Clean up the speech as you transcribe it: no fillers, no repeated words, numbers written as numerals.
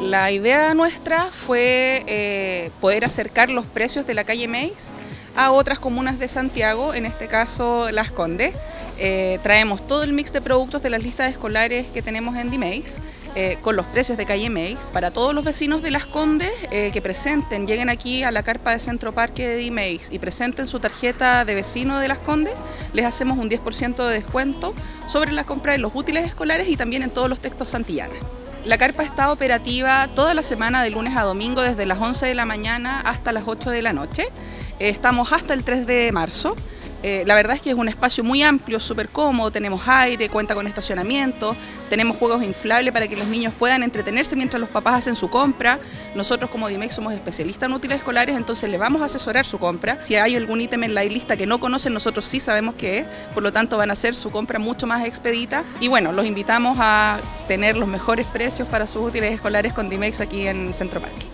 La idea nuestra fue poder acercar los precios de la calle Meix a otras comunas de Santiago, en este caso Las Condes. Traemos todo el mix de productos de las listas escolares que tenemos en D-Mex, con los precios de calle Meix. Para todos los vecinos de Las Condes que presenten, lleguen aquí a la carpa de Centro Parque de D-Mex y presenten su tarjeta de vecino de Las Condes, les hacemos un 10% de descuento sobre la compra de los útiles escolares y también en todos los textos Santillana. La carpa está operativa toda la semana de lunes a domingo desde las 11 de la mañana hasta las 8 de la noche. Estamos hasta el 3 de marzo. La verdad es que es un espacio muy amplio, súper cómodo, tenemos aire, cuenta con estacionamiento, tenemos juegos inflables para que los niños puedan entretenerse mientras los papás hacen su compra. Nosotros como D-Mex somos especialistas en útiles escolares, entonces le vamos a asesorar su compra. Si hay algún ítem en la lista que no conocen, nosotros sí sabemos qué es, por lo tanto van a hacer su compra mucho más expedita. Y bueno, los invitamos a tener los mejores precios para sus útiles escolares con D-Mex aquí en Centro Parque.